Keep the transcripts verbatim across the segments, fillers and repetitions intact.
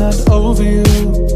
not over you.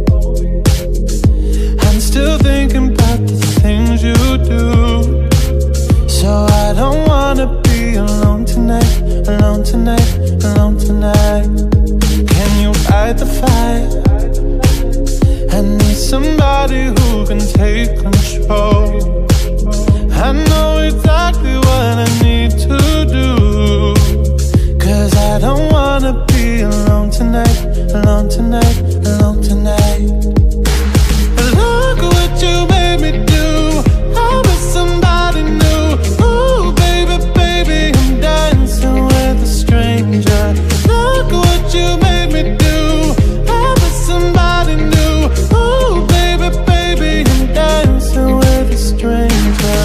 I'm still thinking about the things you do. So I don't wanna be alone tonight, alone tonight, alone tonight. Can you fight the fire? I need somebody who can take control. I know exactly what I need to do, 'cause I don't wanna be alone tonight, alone tonight, alone tonight. Look what you made me do. I was somebody new. Ooh, baby, baby, I'm dancing with a stranger. Look what you made me do. I was somebody new. Ooh, baby, baby, I'm dancing with a stranger.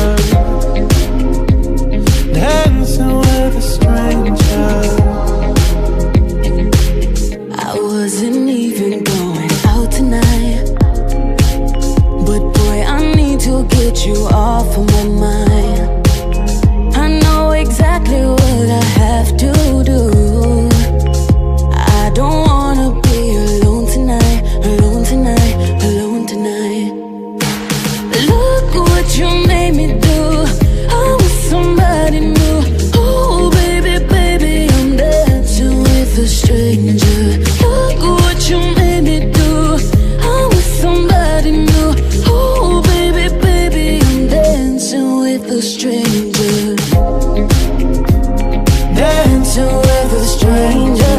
Dancing with a stranger. I wasn't even going out tonight, but boy, I need to get you off of my mind. I know exactly what I have to do. I don't wanna be alone tonight, alone tonight, alone tonight. Look what you made me do. I was somebody new. Oh baby, baby, I'm dancing with a stranger. Look what you made me do. I was somebody new. Oh baby, baby, I'm dancing with a stranger. Dancing with a stranger.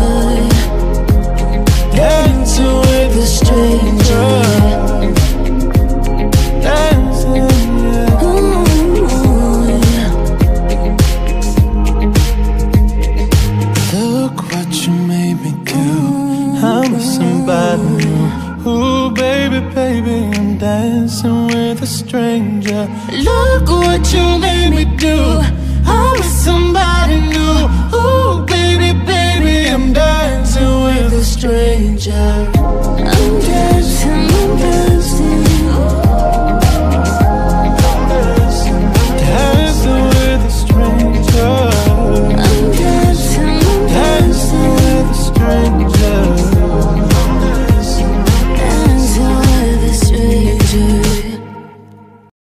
Dancing with a stranger. Dancing, yeah. Ooh, yeah. Look what you made me do. I'm with somebody new. Ooh, baby, baby, I'm dancing with a stranger. Look what you made me do.